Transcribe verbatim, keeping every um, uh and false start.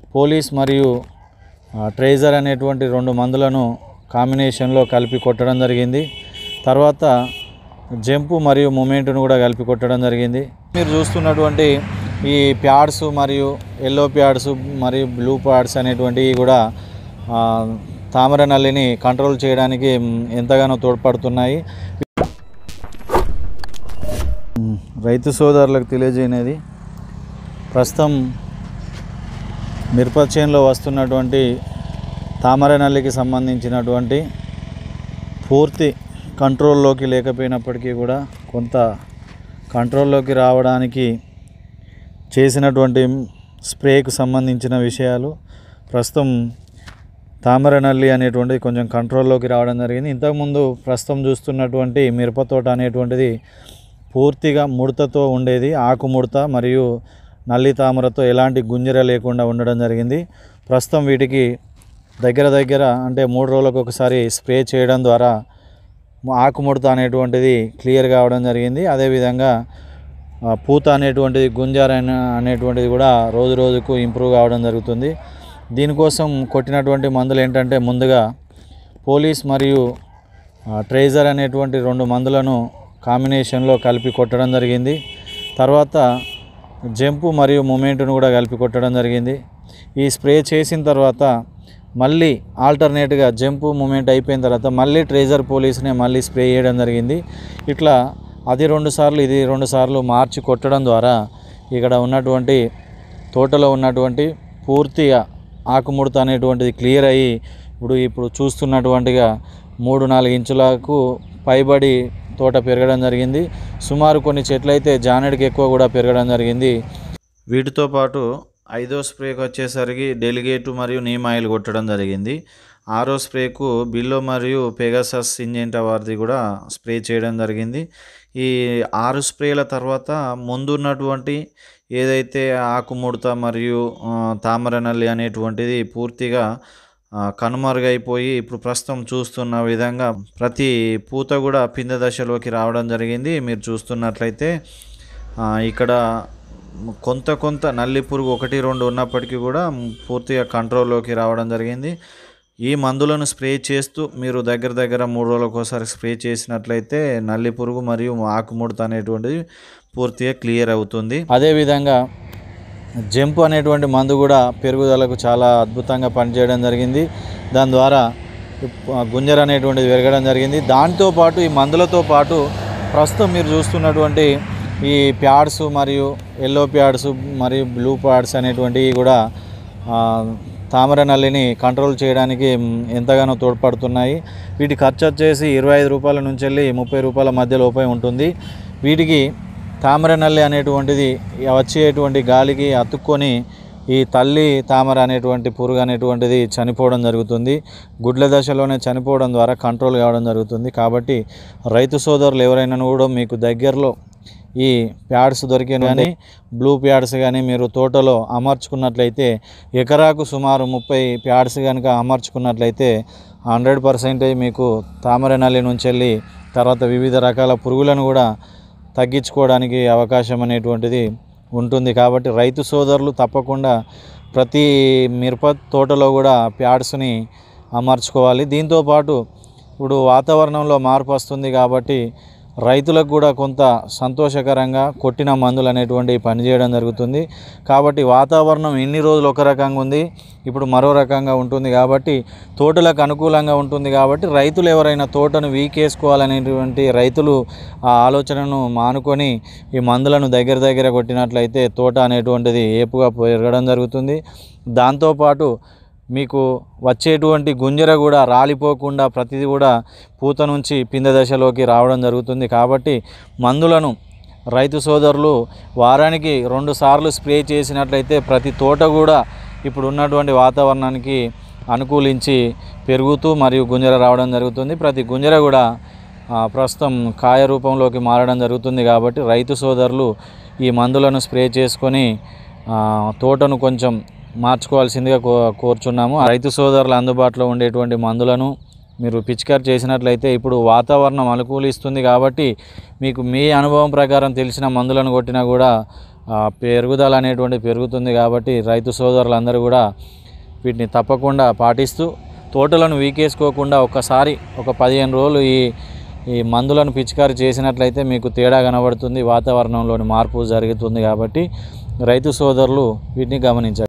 Police మరియు treasure అనేటువంటి రెండు మందులను కాంబినేషన్లో కలిపి కొట్టడం జరిగింది. తర్వాత జంపు మరియు మూమెంట్ను కూడా కలిపి కొట్టడం జరిగింది. మీరు చూస్తున్నటువంటి ఈ ప్యాడ్స్ మరియు ఎల్లో ప్యాడ్స్ మరియు బ్లూ ప్యాడ్స్ అనేటువంటివి కూడా తామర నల్లిని కంట్రోల్ చేయడానికి ఎంతగానో తోడ్పడుతున్నాయి. రైతు సోదరులకు తెలియజేయనేది ప్రస్తుతం మిరప చేనులో వస్తున్నటువంటి తామర నల్లికి సంబంధించినటువంటి పూర్తి కంట్రోల్లోకి లేకపోయినప్పటికీ కూడా కొంత కంట్రోల్లోకి రావడానికి చేసినటువంటి స్ప్రేకు సంబంధించిన విషయాలు ప్రస్తుతం తామర నల్లి అనేటువంటిది కొంచెం కంట్రోల్లోకి రావడం జరిగింది. ఇంతకుముందు ప్రస్తుతం చూస్తున్నటువంటి మిరప తోట అనేటువంటిది పూర్తిగా ముడతతో ఉండేది. ఆకు ముడత మరియు నల్లి తామరతో ఎలాంటి గుంజర లేకుండా ఉండడం జరిగింది. ప్రస్తుతం వీటికి దగ్గర దగ్గర అంటే మూడు రోజులకు ఒకసారి స్ప్రే చేయడం ద్వారా ఆకు ముడత అనేటువంటిది క్లియర్ కావడం జరిగింది. అదేవిధంగా పూత అనేటువంటిది గుంజర అనేటువంటిది కూడా రోజు రోజుకు ఇంప్రూవ్ కావడం జరుగుతుంది. దీనికోసం కొట్టినటువంటి మందులు ఏంటంటే ముందుగా పోలీస్ మరియు ట్రేజర్ అనేటువంటి రెండు మందులను కాంబినేషన్లో కలిపి కొట్టడం జరిగింది. తర్వాత జంపు మరియు మూమెంట్ను కూడా కలిపి కొట్టడం జరిగింది. ఈ స్ప్రే చేసిన తర్వాత మళ్ళీ ఆల్టర్నేట్గా జంపు మూమెంట్ అయిపోయిన తర్వాత మళ్ళీ ట్రేజర్ పోలీస్నే మళ్ళీ స్ప్రే చేయడం జరిగింది. ఇట్లా అది రెండు సార్లు ఇది రెండు సార్లు మార్చి కొట్టడం ద్వారా ఇక్కడ ఉన్నటువంటి తోటలో ఉన్నటువంటి పూర్తిగా ఆకుముడత అనేటువంటిది క్లియర్ అయ్యి ఇప్పుడు ఇప్పుడు చూస్తున్నటువంటిగా మూడు నాలుగు ఇంచులకు పైబడి తోట పెరగడం జరిగింది. సుమారు కొన్ని చెట్లు అయితే జానెడ్కి ఎక్కువ కూడా పెరగడం జరిగింది. వీటితో పాటు ఐదో స్ప్రేకి వచ్చేసరికి డెలిగేటు మరియు నీమ్ ఆయిల్ కొట్టడం జరిగింది. ఆరో స్ప్రేకు బిల్లో మరియు పెగాసస్ సింజెంటా వారిది కూడా స్ప్రే చేయడం జరిగింది. ఈ ఆరు స్ప్రేల తర్వాత ముందున్నటువంటి ఏదైతే ఆకుముడత మరియు తామర నల్లి అనేటువంటిది పూర్తిగా కనుమరుగైపోయి ఇప్పుడు ప్రస్తుతం చూస్తున్న విధంగా ప్రతి పూత కూడా పిందె దశలోకి రావడం జరిగింది. మీరు చూస్తున్నట్లయితే ఇక్కడ కొంత కొంత నల్లి పురుగు ఒకటి రెండు ఉన్నప్పటికీ కూడా పూర్తిగా కంట్రోల్లోకి రావడం జరిగింది. ఈ మందులను స్ప్రే చేస్తూ మీరు దగ్గర దగ్గర మూడు రోజులకు ఒకసారి స్ప్రే చేసినట్లయితే నల్లి పురుగు మరియు ఆకుముడత అనేటువంటిది పూర్తిగా క్లియర్ అవుతుంది. అదేవిధంగా జంపు అనేటువంటి మందు కూడా పెరుగుదలకు చాలా అద్భుతంగా పనిచేయడం జరిగింది. దాని ద్వారా గుంజర అనేటువంటిది పెరగడం జరిగింది. దాంతోపాటు ఈ మందులతో పాటు ప్రస్తుతం మీరు చూస్తున్నటువంటి ఈ ప్యాడ్స్ మరియు ఎల్లో ప్యాడ్స్ మరియు బ్లూ ప్యాడ్స్ అనేటువంటివి కూడా తామర నల్లిని కంట్రోల్ చేయడానికి ఎంతగానో తోడ్పడుతున్నాయి. వీటి ఖర్చు వచ్చేసి ఇరవై ఐదు రూపాయల నుంచి వెళ్ళి ముప్పై రూపాయల మధ్య లోపే ఉంటుంది. వీటికి తామర నల్లి అనేటువంటిది వచ్చేటువంటి గాలికి అతుక్కొని ఈ తల్లి తామర అనేటువంటి పురుగు అనేటువంటిది చనిపోవడం జరుగుతుంది. గుడ్ల దశలోనే చనిపోవడం ద్వారా కంట్రోల్ కావడం జరుగుతుంది. కాబట్టి రైతు సోదరులు ఎవరైనా కూడా మీకు దగ్గరలో ఈ ప్యాడ్స్ దొరికిన కానీ బ్లూ ప్యాడ్స్ కానీ మీరు తోటలో అమర్చుకున్నట్లయితే ఎకరాకు సుమారు ముప్పై ప్యాడ్స్ కనుక అమర్చుకున్నట్లయితే హండ్రెడ్ పర్సెంటేజ్ మీకు తామర నల్లి నుంచి వెళ్ళి తర్వాత వివిధ రకాల పురుగులను కూడా తగ్గించుకోవడానికి అవకాశం అనేటువంటిది ఉంటుంది. కాబట్టి రైతు సోదరులు తప్పకుండా ప్రతి మిరప తోటలో కూడా ప్యాడ్స్ని అమర్చుకోవాలి. దీంతోపాటు ఇప్పుడు వాతావరణంలో మార్పు వస్తుంది కాబట్టి రైతులకు కూడా కొంత సంతోషకరంగా కొట్టిన మందులు అనేటువంటివి పనిచేయడం జరుగుతుంది. కాబట్టి వాతావరణం ఇన్ని రోజులు ఒక రకంగా ఉంది, ఇప్పుడు మరో రకంగా ఉంటుంది. కాబట్టి తోటలకు అనుకూలంగా ఉంటుంది. కాబట్టి రైతులు ఎవరైనా తోటను వీకేసుకోవాలనేటువంటి రైతులు ఆ ఆలోచనను మానుకొని ఈ మందులను దగ్గర దగ్గర కొట్టినట్లయితే తోట అనేటువంటిది ఏపుగా పెరగడం జరుగుతుంది. దాంతోపాటు మీకు వచ్చేటువంటి గుంజర కూడా రాలిపోకుండా ప్రతిదీ కూడా పూత నుంచి పిందె దశలోకి రావడం జరుగుతుంది. కాబట్టి మందులను రైతు సోదరులు వారానికి రెండు సార్లు స్ప్రే చేసినట్లయితే ప్రతి తోట కూడా ఇప్పుడు ఉన్నటువంటి వాతావరణానికి అనుకూలించి పెరుగుతూ మరియు గుంజర రావడం జరుగుతుంది. ప్రతి గుంజర కూడా ప్రస్తుతం కాయ రూపంలోకి మారడం జరుగుతుంది. కాబట్టి రైతు సోదరులు ఈ మందులను స్ప్రే చేసుకొని తోటను కొంచెం మార్చుకోవాల్సిందిగా కో కోరుచున్నాము. రైతు సోదరులు అందుబాటులో ఉండేటువంటి మందులను మీరు పిచికారి చేసినట్లయితే ఇప్పుడు వాతావరణం అనుకూలిస్తుంది కాబట్టి మీకు మీ అనుభవం ప్రకారం తెలిసిన మందులను కొట్టినా కూడా పెరుగుదల అనేటువంటి పెరుగుతుంది. కాబట్టి రైతు సోదరులందరూ కూడా వీటిని తప్పకుండా పాటిస్తూ తోటలను వీకేసుకోకుండా ఒక్కసారి ఒక పదిహేను రోజులు ఈ ఈ మందులను పిచికారి చేసినట్లయితే మీకు తేడా కనబడుతుంది. వాతావరణంలోని మార్పు జరుగుతుంది. కాబట్టి రైతు సోదరులు వీటిని గమనించాలి.